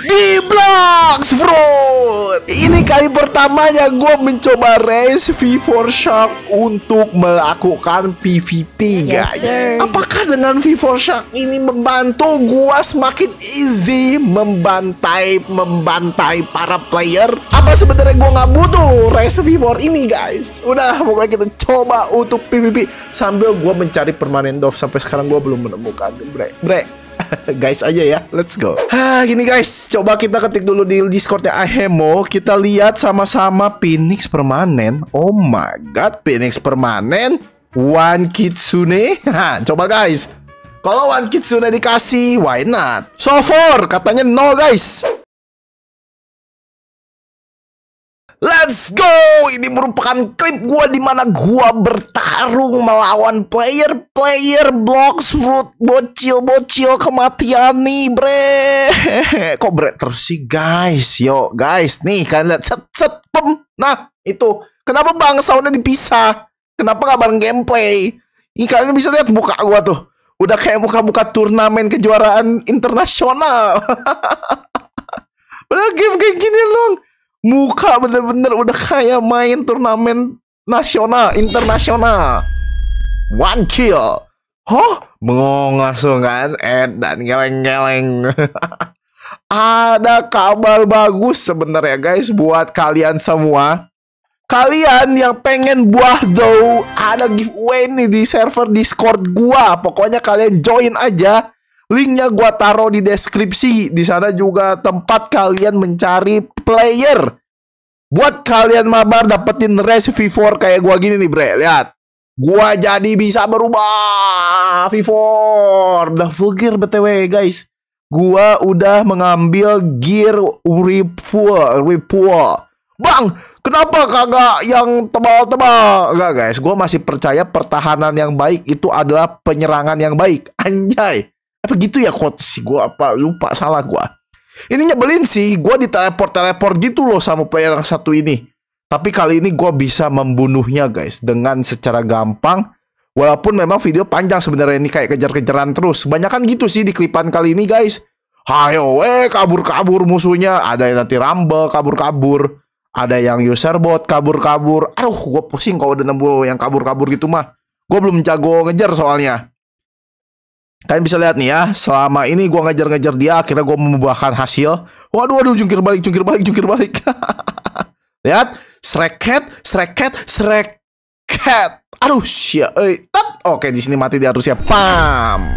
di Blox Fruit. Ini kali pertamanya gue mencoba race V4 Shark untuk melakukan PvP, guys. Apakah dengan V4 Shark ini membantu gue semakin easy membantai para player? Apa sebenarnya gue nggak butuh race V4 ini, guys? Udah, pokoknya kita coba untuk PvP sambil gue mencari permanen dove. Sampai sekarang gue belum menemukan. Bre. Guys aja ya, let's go. Gini guys, coba kita ketik dulu di Discordnya Ahemo. Kita lihat sama-sama Phoenix permanen. Oh my god, Phoenix permanen, One Kitsune. Coba guys, kalau One Kitsune dikasih, why not? So far katanya no guys. Let's go! Ini merupakan klip gua di mana gua bertarung melawan player Blox Fruit bocil kematian nih, bre. Kok bre terus sih, guys? Yo, guys, nih kalian lihat set pem. Nah, itu. Kenapa bang soundnya dipisah? Kenapa nggak bareng gameplay? Ini kalian bisa lihat muka gua tuh. Udah kayak muka-muka turnamen kejuaraan internasional. Udah game kayak gini loh. Muka bener-bener udah kayak main turnamen nasional, internasional. One kill. Bengong langsung kan. Dan geleng-geleng. Ada kabar bagus sebenarnya guys buat kalian semua. Kalian yang pengen buah dough, ada giveaway nih di server Discord gua. Pokoknya kalian join aja. Linknya gua taruh di deskripsi. Di sana juga tempat kalian mencari player. Buat kalian mabar dapetin race V4 kayak gua gini nih, bre. Lihat. Gua jadi bisa berubah V4. Udah full gear BTW, guys. Gua udah mengambil gear refuel. Bang, kenapa kagak yang tebal-tebal? Enggak, guys. Gua masih percaya pertahanan yang baik itu adalah penyerangan yang baik. Anjay. Apa gitu ya quotes sih, gue apa lupa, salah gue. Ini nyebelin sih, gue diteleport gitu loh sama player yang satu ini. Tapi kali ini gue bisa membunuhnya guys dengan secara gampang. Walaupun memang video panjang sebenarnya, ini kayak kejar-kejaran terus. Kebanyakan gitu sih di klipan kali ini guys. Hayo kabur-kabur musuhnya. Ada yang nanti rumble kabur-kabur. Ada yang user bot kabur-kabur. Aduh, gue pusing kalau udah nemu yang kabur-kabur gitu mah. Gue belum jago ngejar soalnya. Kalian bisa lihat nih ya, selama ini gue ngejar-ngejar dia, akhirnya gue membuahkan hasil. Waduh, jungkir balik. Lihat, sreket. Aduh, shit. Oke, di sini mati dia harusnya. Pam.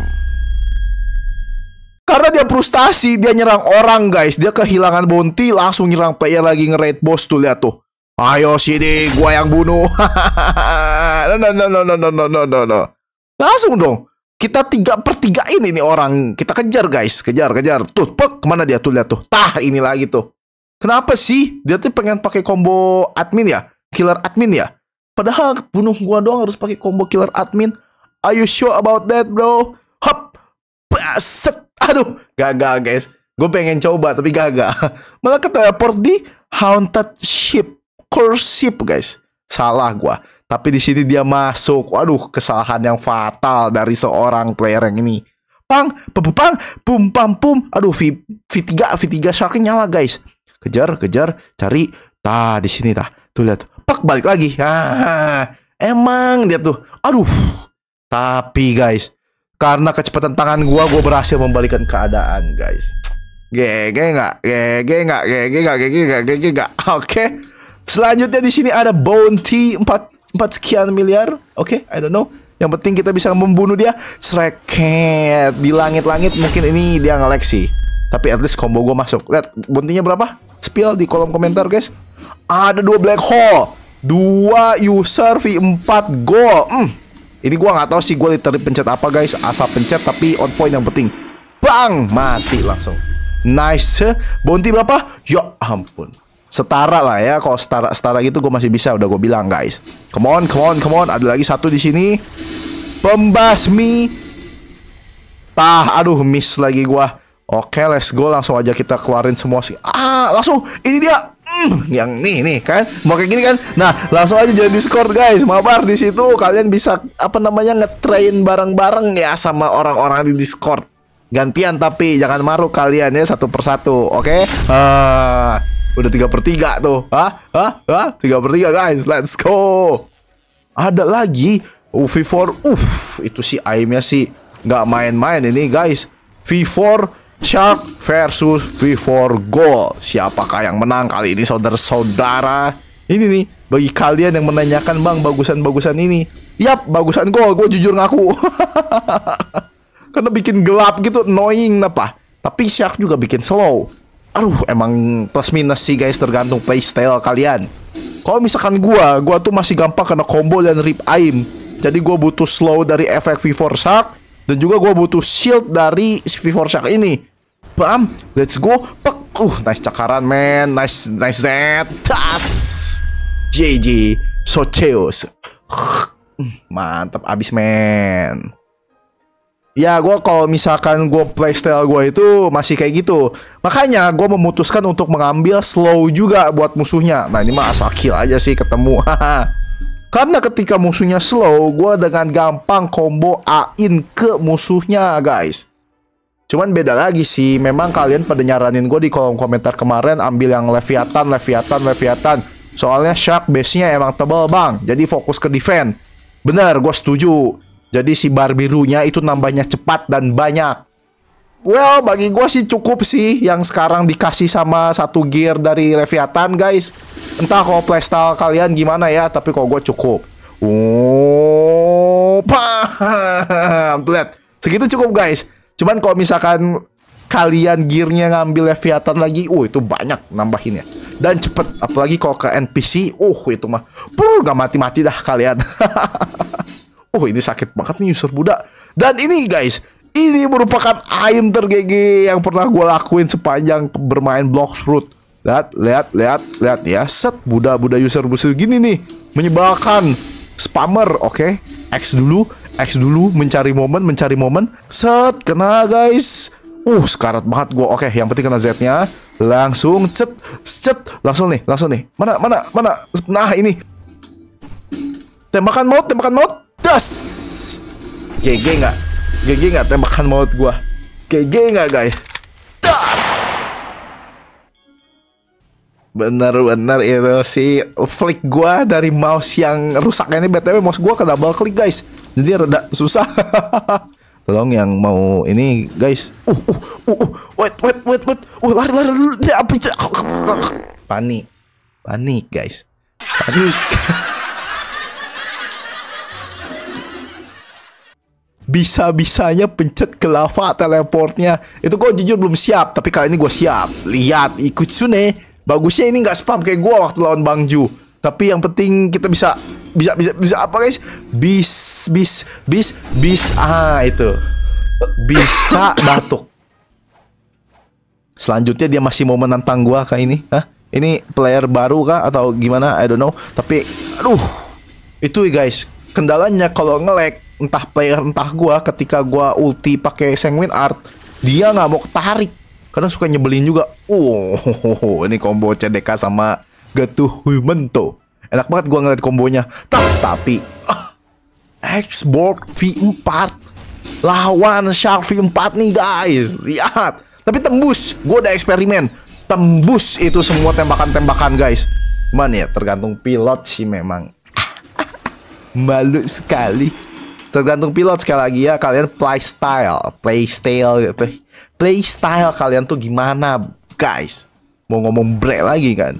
Karena dia frustasi, dia nyerang orang guys. Dia kehilangan bounty, langsung nyerang player lagi nge-raid boss tuh, lihat tuh. Ayo sini, gue yang bunuh. No. Langsung dong. Kita 3/3 ini orang. Kita kejar guys. Kejar. Tuh, kemana dia tuh, lihat tuh. Ini lagi tuh. Kenapa sih? Dia tuh pengen pakai combo admin ya? Killer admin ya? Padahal bunuh gua doang harus pakai combo killer admin. Are you sure about that, bro? Hop. Aduh, gagal guys. Gue pengen coba tapi gagal. Malah keteleport di haunted ship. Curse ship guys. Salah gua. Tapi di sini dia masuk. Waduh, kesalahan yang fatal dari seorang player yang ini. Pum. Aduh, V3 Shark-nya nyala, guys. Kejar, cari. Di sini Tuh lihat. Balik lagi. Emang dia tuh. Aduh. Tapi, guys, karena kecepatan tangan gua berhasil membalikan keadaan, guys. GG enggak. Oke. Selanjutnya di sini ada bounty 4 sekian miliar. Oke, I don't know. Yang penting kita bisa membunuh dia. Sreket di langit-langit. Mungkin ini dia nge-lag sih. Tapi at least combo gue masuk. Lihat bounty-nya berapa? Spill di kolom komentar guys. Ada 2 black hole, 2 user V4 gold. Ini gue nggak tahu sih gue literally pencet apa guys. Asal pencet tapi on point yang penting. Bang, mati langsung. Nice. Bounty berapa? Ya ampun. Setara lah ya, kalau setara gitu gue masih bisa, udah gue bilang guys. Come on. Ada lagi satu di sini. Pembasmi. Aduh, miss lagi gue. Oke, let's go, langsung aja kita keluarin semua sih. Langsung, ini dia. Yang nih kan, mau kayak gini kan. Nah, langsung aja jadi Discord guys. Mabar di situ kalian bisa nge-train bareng-bareng ya sama orang-orang di Discord. Gantian tapi jangan maruk kalian ya satu persatu, oke? Udah 3/3 tuh. 3/3 guys, let's go. Ada lagi V4. Itu sih aimnya sih nggak main-main ini guys. V4 Shark versus V4 Gold. Siapakah yang menang kali ini saudara-saudara? Ini nih bagi kalian yang menanyakan, bang bagusan ini. Yap, bagusan Gold. Gue jujur ngaku. Karena bikin gelap gitu, annoying apa. Tapi Shark juga bikin slow. Aduh, emang plus minus sih guys, tergantung playstyle kalian. Kalau misalkan gua tuh masih gampang kena combo dan rip aim. Jadi gua butuh slow dari efek V4 Shark, dan juga gua butuh shield dari V4 Shark ini. Bam, let's go. Pek. Nice cakaran man, nice net. Tas. JJ Socheos. Mantap abis man. Ya, gue kalau misalkan gue playstyle gue itu masih kayak gitu. Makanya gue memutuskan untuk mengambil slow juga buat musuhnya. Nah, ini mah asal kill aja sih ketemu. Karena ketika musuhnya slow, gue dengan gampang combo A-in ke musuhnya, guys. Cuman beda lagi sih. Memang kalian pada nyaranin gue di kolom komentar kemarin ambil yang Leviathan. Soalnya Shark base-nya emang tebel, bang. Jadi fokus ke defense. Bener, gue setuju. Jadi si bar birunya itu nambahnya cepat dan banyak. Well, bagi gue sih cukup sih yang sekarang dikasih sama satu gear dari Leviathan, guys. Entah kalau playstyle kalian gimana ya, tapi kalau gue cukup. Paham. Tuh lihat, segitu cukup guys. Cuman kalau misalkan kalian gearnya ngambil Leviathan lagi, itu banyak nambahinnya. Dan cepet, apalagi kalau ke NPC, itu mah gak mati-mati dah kalian. Ini sakit banget nih user budak. Dan ini guys, ini merupakan aim ter-GG yang pernah gue lakuin sepanjang bermain Blox Fruit. Lihat ya. Set, budak user gini nih, menyebalkan spammer, oke? X dulu mencari momen. Set, kena guys. Sekarat banget gue. Oke, yang penting kena Z-nya. Langsung cet. Langsung nih. Mana? Nah, ini. Tembakan maut. Das. GG nggak tembakan maut gua. GG nggak guys. Bener itu si flick gua dari mouse yang rusak ini. BTW mouse gua ke double click guys, jadi rada susah. Tolong yang mau ini guys. Wait. Lari. Panik guys. Panik. Bisa-bisanya pencet ke lava teleportnya. Itu gue jujur belum siap, tapi kali ini gue siap. Lihat, ikut Sune. Bagusnya ini nggak spam kayak gue waktu lawan Bang Ju. Tapi yang penting kita bisa apa guys? Bis. Itu. Bisa batuk. Selanjutnya dia masih mau menantang gue kayak ini. Ini player baru kah atau gimana? I don't know. Tapi itu guys, kendalanya kalau nge-lag, entah player entah gua, ketika gua ulti pakai Sanguine Art, dia nggak mau ketarik karena suka nyebelin juga. Ini combo CDK sama Gatuh Humento. Enak banget gua ngeliat kombonya. Tapi Xbox V4 lawan Shark V4 nih guys. Lihat. Tapi tembus. Gua udah eksperimen. Tembus itu semua tembakan-tembakan guys. Cuman ya tergantung pilot sih memang. Malu sekali. Tergantung pilot sekali lagi ya. Kalian playstyle kalian tuh gimana guys. Mau ngomong break lagi kan.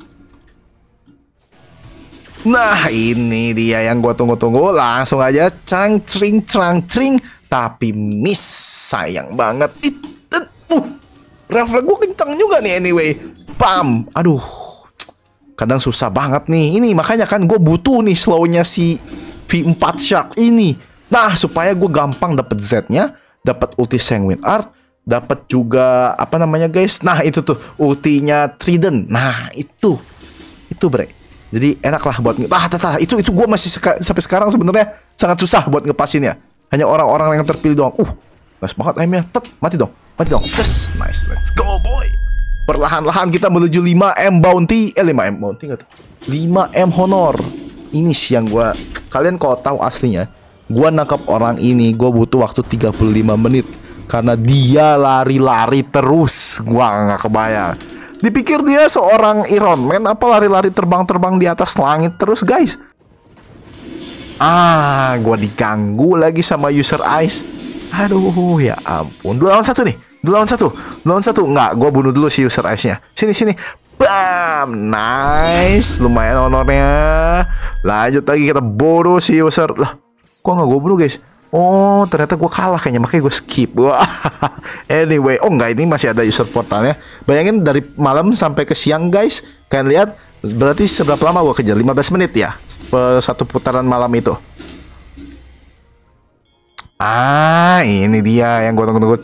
Nah ini dia yang gue tunggu-tunggu. Langsung aja cerang cring. Tapi miss. Sayang banget. Refleks gue kencang juga nih anyway. Pam. Aduh. Kadang susah banget nih. Ini makanya kan gue butuh nih slownya si V4 Shark ini. Nah, supaya gue gampang dapet Z-nya, dapat ulti Sanguine Art, dapat juga apa namanya guys? Nah, itu tuh ultinya Trident. Nah, itu bre. Jadi enak lah buat itu gue masih sampai sekarang sebenarnya sangat susah buat ngepasinnya. Hanya orang-orang yang terpilih doang. Nice banget aimnya. Mati dong. Just nice. Let's go boy. Perlahan-lahan kita menuju 5M bounty. 5M bounty enggak tuh? 5M honor. Ini sih yang gue, kalian kalau tahu aslinya, gue nangkap orang ini gue butuh waktu 35 menit. Karena dia lari-lari terus. Gua nggak kebayang. Dipikir dia seorang Iron Man apa lari-lari terbang-terbang di atas langit terus guys. Gua diganggu lagi sama user ice. Aduh, ya ampun. 2 lawan 1 nih. 2 lawan 1. 2 lawan 1. Nggak, gua bunuh dulu si user ice-nya. Sini. Bam, nice. Lumayan honornya. Lanjut lagi kita bunuh si user. Lah, kok nggak gua bunuh guys? Oh, ternyata gue kalah kayaknya, makanya gue skip. Wah. Anyway, enggak, ini masih ada user portalnya. Bayangin dari malam sampai ke siang guys. Kalian lihat, berarti seberapa lama gue kejar? 15 menit ya, satu putaran malam itu. Ini dia yang gue tunggu-tunggu.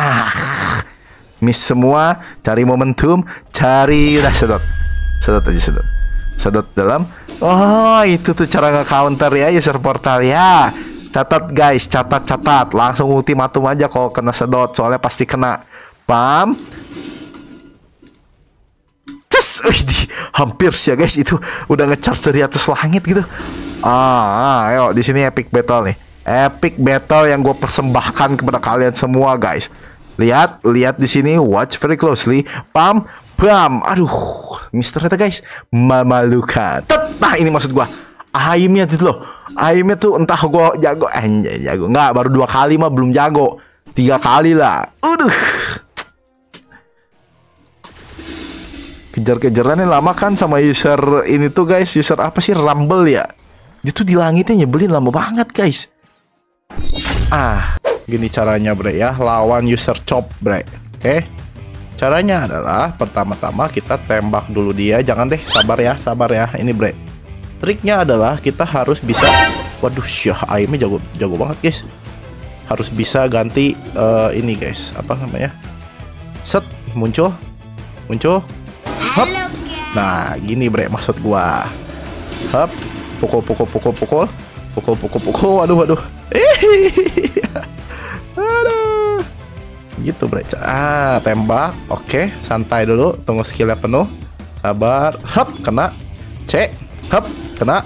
Miss semua, cari momentum, cari sedot aja. Sedot dalam. Oh, itu tuh cara nge-counter ya user portal ya. Catat guys, catat. Langsung ultimatum aja kalau kena sedot, soalnya pasti kena. Pam. Hampir sih ya guys, itu udah nge-charge dari atas langit gitu. Ayo di sini epic battle nih. Epic battle yang gue persembahkan kepada kalian semua guys. Lihat di sini, watch very closely. Pam. Aduh, mister ternyata guys, memalukan. Nah, ini maksud gue. Aimnya itu loh. Aimnya tuh entah gue jago. Jago. Nggak, baru 2 kali mah belum jago. 3 kali lah. Kejar-kejarannya lama kan sama user ini tuh guys. User apa sih? Rumble ya. Dia tuh di langitnya nyebelin lama banget guys. Gini caranya bre ya. Lawan user chop bre. Oke. Caranya adalah pertama-tama kita tembak dulu dia. Jangan deh, sabar ya. Ini bre. Triknya adalah kita harus bisa, waduh syah, aimnya jago banget guys. Harus bisa ganti ini guys, apa namanya? Set, muncul. Hop. Nah, gini bre maksud gua. Hop, pukul. Waduh. Aduh. Gitu bre. Tembak. Oke, santai dulu, tunggu skillnya penuh. Sabar. Hop, kena. Cek. Hop, kena.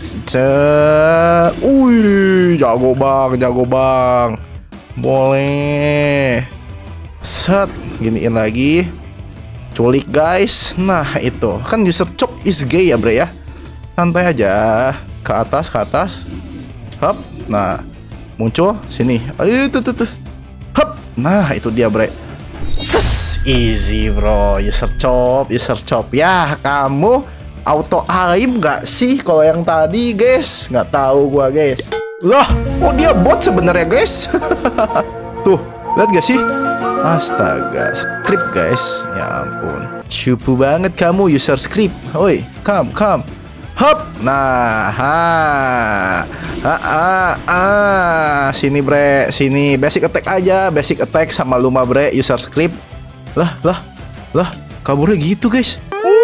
Wih, jago bang. Boleh. Set, giniin lagi. Culik guys. Nah, itu kan user chop is gay ya bre ya. Santai aja. Ke atas. Hop. Nah, muncul sini. Tuh. Hop. Nah, itu dia bre. Easy bro. User chop. Ya, kamu auto aim nggak sih kalau yang tadi guys? Nggak tahu gua guys. Loh, dia bot sebenarnya guys. Tuh, lihat gak sih? Astaga, script guys. Ya ampun, cupu banget kamu user script. Oi, come. Hop. Nah, sini bre, sini basic attack aja, basic attack sama Luma bre, user script. Lah, kaburnya gitu guys.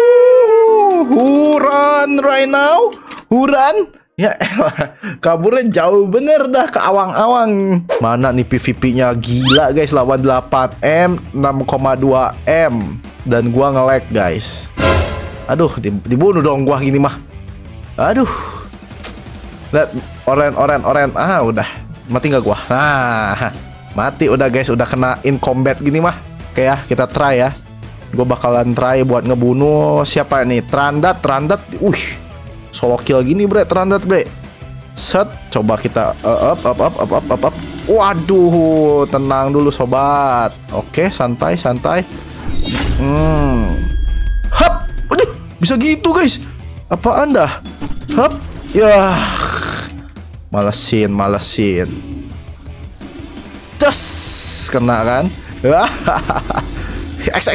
Huran right now. Ya elah, kaburnya jauh bener dah ke awang-awang. Mana nih PVP-nya gila guys, lawan 8M, 6,2M. Dan gua nge-lag guys. Aduh, dibunuh dong gua gini mah. Aduh. Lihat, oren. Udah. Mati nggak gua? Nah, mati udah guys, udah kena in combat gini mah. Oke ya, kita try ya. Gue bakalan try buat ngebunuh siapa nih? Trandat. Solo kill gini bre, Trandat bre. Set, coba kita up. Waduh, tenang dulu sobat. Oke, santai. Hop. Waduh, bisa gitu guys. Apa anda? Hop. Ya. Malesin. Tes, kena kan? X.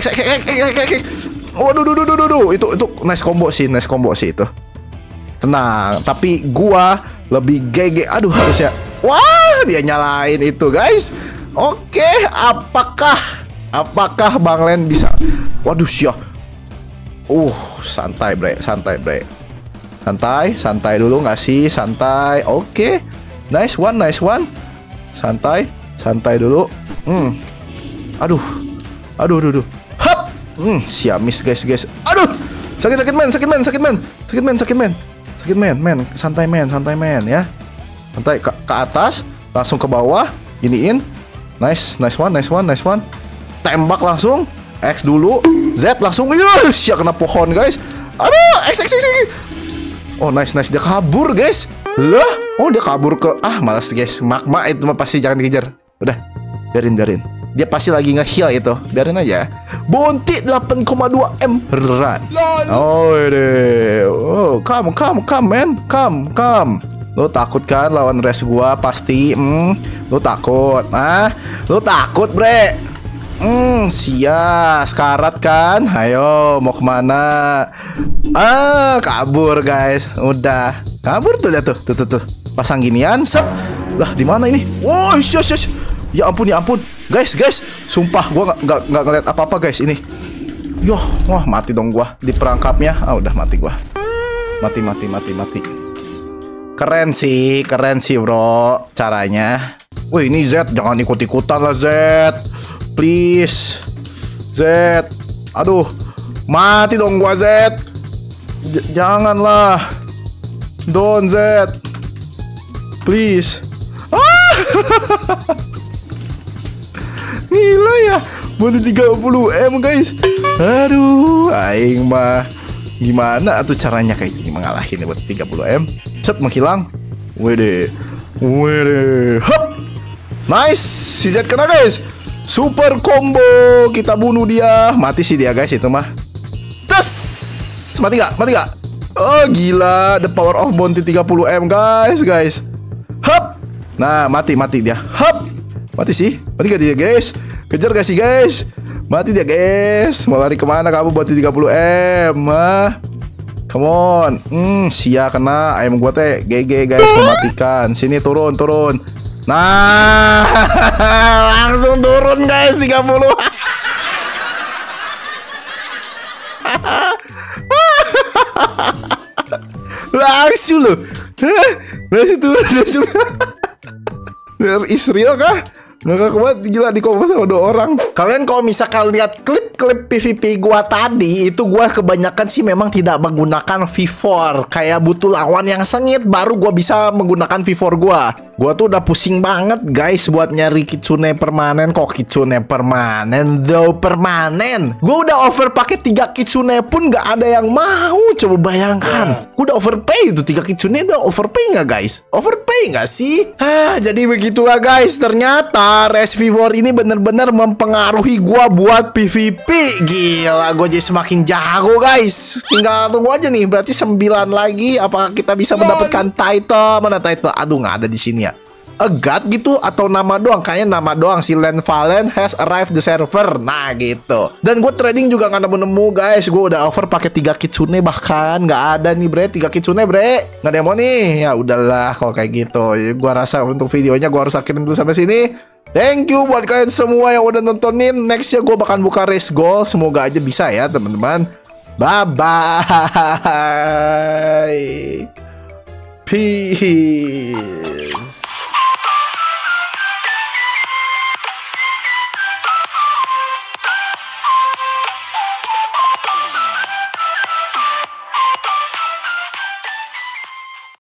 Waduh. Itu nice combo sih itu. Tenang, tapi gua lebih GG. Aduh, harusnya. Wah, dia nyalain itu, guys. Oke, apakah Bang Len bisa? Waduh, syah. Santai, bre. Santai dulu nggak sih? Santai. Oke. Nice one. Santai dulu. Aduh. Hop. Siap miss guys. Aduh. Sakit men. Santai men ya. Santai ke atas, langsung ke bawah, giniin. Nice, nice one, nice one, nice one. Tembak langsung. X dulu. Z langsung. Yes, ya kena pohon guys. Aduh, X. Oh nice, nice. Dia kabur guys. Lah, oh dia kabur ke. Ah malas guys. Magma itu mah pasti jangan dikejar. Udah, biarin. Dia pasti lagi nge-heal itu. Biarin aja. Bounty 8,2 M. Run. Oh deh. Oh, come man. Come. Lu takut kan lawan res gua pasti. Lu takut. Lu takut, bre. Sekarat kan. Ayo, mau kemana? Kabur guys. Udah. Kabur tuh, lihat tuh. Pasang ginian, set. Lah, di mana ini? Oh, shush. Ya ampun. Guys, sumpah gua nggak ngeliat apa-apa guys ini. Yoh, wah mati dong gua di perangkapnya. Udah mati gua. Mati. Keren sih bro caranya. Wih, ini Z jangan ikut-ikutan lah Z. Please. Z. Aduh. Mati dong gua Z. Janganlah. Don't Z. Please. Gila ya. Buat 30 M guys. Aduh, aing mah gimana tuh caranya kayak gini mengalahin buat 30 M. Set menghilang. Wede. Hop. Nice. Si Z kena guys. Super combo. Kita bunuh dia. Mati sih dia guys itu mah. Tes. Mati gak? Oh gila. The power of bounty 30 M guys. Hop. Nah mati dia. Hop. Mati gak dia guys? Kejar gak sih guys? Mati dia guys. Mau lari kemana kamu buat 30 M? Come on. Sia kena. Ayam gua teh GG guys, mematikan. Sini turun. Nah, langsung turun guys 30. Langsung loh. Langsung turun. Israel kah? Nggak kuat, gila di kompas sama 2 orang. Kalian kalau misalkan lihat klip PvP gua tadi, itu gua kebanyakan sih memang tidak menggunakan V4. Kayak butuh lawan yang sengit baru gua bisa menggunakan V4 gua. Gua tuh udah pusing banget guys buat nyari Kitsune permanen. Kok Kitsune permanen? Gua udah over pakai 3 Kitsune pun nggak ada yang mau. Coba bayangkan. Gua udah overpay itu 3 Kitsune, udah overpay nggak guys? Overpay nggak sih? Jadi begitulah guys. Ternyata res V4 ini bener-bener mempengaruhi gua buat PvP. Gila, gua jadi semakin jago guys. Tinggal tunggu aja nih. Berarti 9 lagi. Apakah kita bisa mendapatkan title? Mana title? Aduh, nggak ada di sini ya. A god gitu atau nama doang? Kayaknya nama doang. Si Len Valen has arrived the server. Nah gitu. Dan gue trading juga nggak nemu guys. Gue udah over pakai 3 Kitsune, bahkan nggak ada nih bre 3 Kitsune bre. Nggak ada yang mau nih. Ya udahlah kalau kayak gitu. Gue rasa untuk videonya gue harus akhirin dulu sampai sini. Thank you buat kalian semua yang udah nontonin. Nextnya gue bakal buka race goal. Semoga aja bisa ya teman-teman. Bye bye. Peace.